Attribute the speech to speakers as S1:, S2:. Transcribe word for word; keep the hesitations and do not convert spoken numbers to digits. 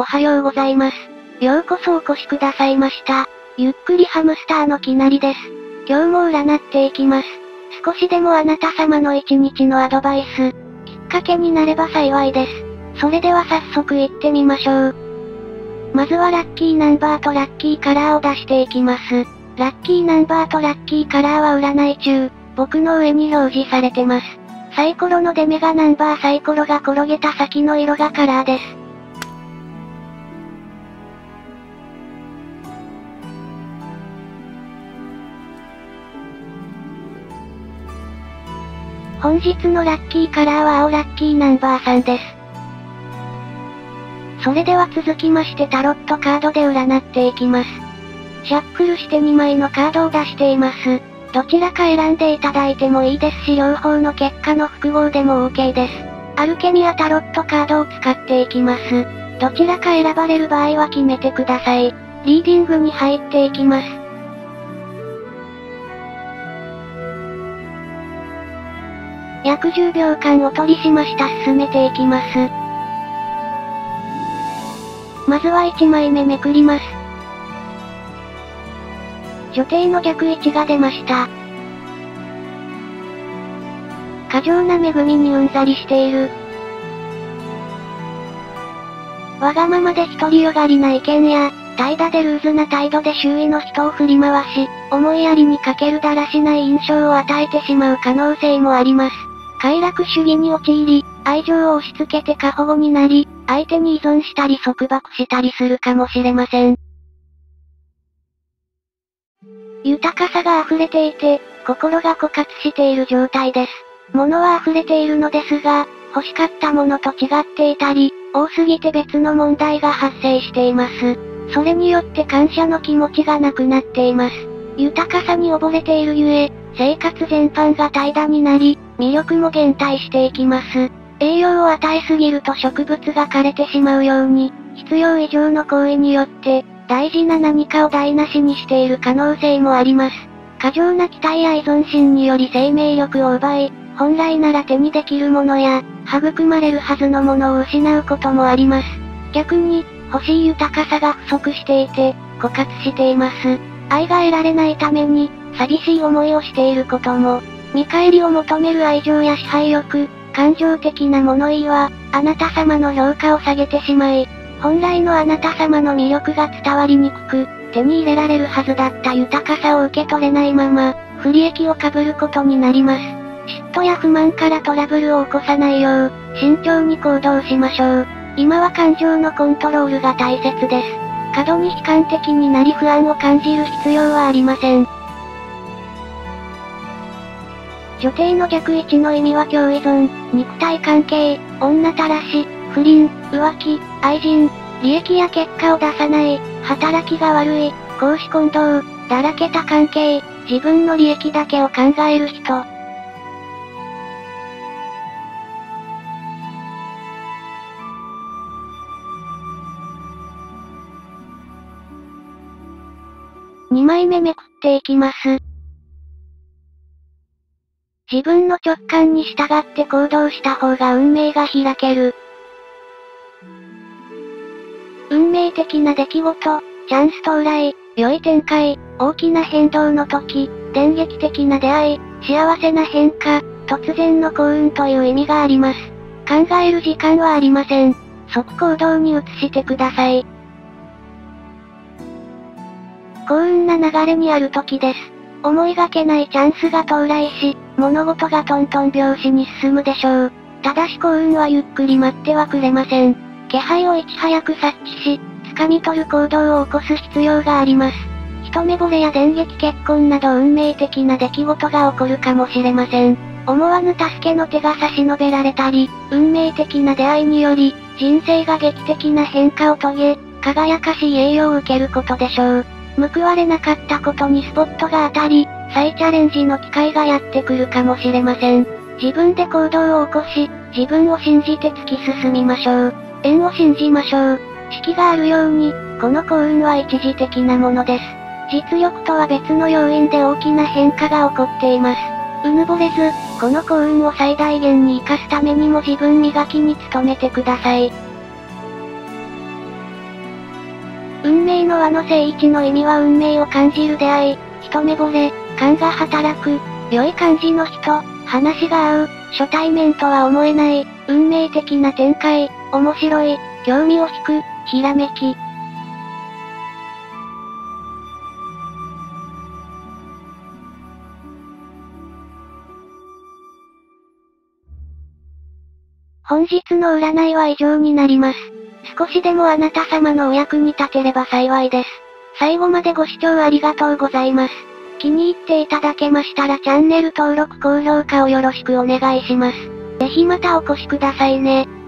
S1: おはようございます。ようこそお越しくださいました。ゆっくりハムスターのきなりです。今日も占っていきます。少しでもあなた様の一日のアドバイス、きっかけになれば幸いです。それでは早速行ってみましょう。まずはラッキーナンバーとラッキーカラーを出していきます。ラッキーナンバーとラッキーカラーは占い中、僕の上に表示されてます。サイコロの出目がナンバー、サイコロが転げた先の色がカラーです。本日のラッキーカラーは青ラッキーナンバーさんです。それでは続きましてタロットカードで占っていきます。シャッフルしてにまいのカードを出しています。どちらか選んでいただいてもいいですし両方の結果の複合でも OK です。アルケミアタロットカードを使っていきます。どちらか選ばれる場合は決めてください。リーディングに入っていきます。約じゅうびょうかんお取りしました。進めていきます。まずはいちまいめめくります。女帝の逆位置が出ました。過剰な恵みにうんざりしている。わがままで独りよがりな意見や、怠惰でルーズな態度で周囲の人を振り回し、思いやりに欠けるだらしない印象を与えてしまう可能性もあります。快楽主義に陥り、愛情を押し付けて過保護になり、相手に依存したり束縛したりするかもしれません。豊かさが溢れていて、心が枯渇している状態です。物は溢れているのですが、欲しかったものと違っていたり、多すぎて別の問題が発生しています。それによって感謝の気持ちがなくなっています。豊かさに溺れているゆえ、生活全般が怠惰になり、魅力も減退していきます。栄養を与えすぎると植物が枯れてしまうように、必要以上の行為によって、大事な何かを台無しにしている可能性もあります。過剰な期待や依存心により生命力を奪い、本来なら手にできるものや、育まれるはずのものを失うこともあります。逆に、欲しい豊かさが不足していて、枯渇しています。愛が得られないために、寂しい思いをしていることも、見返りを求める愛情や支配欲、感情的な物言いは、あなた様の評価を下げてしまい、本来のあなた様の魅力が伝わりにくく、手に入れられるはずだった豊かさを受け取れないまま、不利益を被ることになります。嫉妬や不満からトラブルを起こさないよう、慎重に行動しましょう。今は感情のコントロールが大切です。過度に悲観的になり不安を感じる必要はありません。女帝の逆位置の意味は共依存、肉体関係、女たらし、不倫、浮気、愛人、利益や結果を出さない、働きが悪い、公私混同、だらけた関係、自分の利益だけを考える人。にまいめめくっていきます。自分の直感に従って行動した方が運命が開ける。運命的な出来事、チャンス到来、良い展開、大きな変動の時、電撃的な出会い、幸せな変化、突然の幸運という意味があります。考える時間はありません。即行動に移してください。幸運な流れにある時です。思いがけないチャンスが到来し、物事がトントン拍子に進むでしょう。ただし幸運はゆっくり待ってはくれません。気配をいち早く察知し、掴み取る行動を起こす必要があります。一目惚れや電撃結婚など運命的な出来事が起こるかもしれません。思わぬ助けの手が差し伸べられたり、運命的な出会いにより、人生が劇的な変化を遂げ、輝かしい栄誉を受けることでしょう。報われなかったことにスポットが当たり、再チャレンジの機会がやってくるかもしれません。自分で行動を起こし、自分を信じて突き進みましょう。縁を信じましょう。四季があるように、この幸運は一時的なものです。実力とは別の要因で大きな変化が起こっています。うぬぼれず、この幸運を最大限に活かすためにも自分磨きに努めてください。 運命の輪の正位置の意味は運命を感じる出会い、一目惚れ、感が働く、良い感じの人、話が合う、初対面とは思えない、運命的な展開、面白い、興味を引く、ひらめき。本日の占いは以上になります。少しでもあなた様のお役に立てれば幸いです。最後までご視聴ありがとうございます。気に入っていただけましたらチャンネル登録高評価をよろしくお願いします。ぜひまたお越しくださいね。